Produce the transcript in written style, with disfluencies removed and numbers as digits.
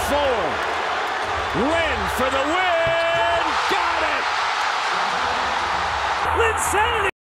4. Lynn for the win! Got it! Linsanity!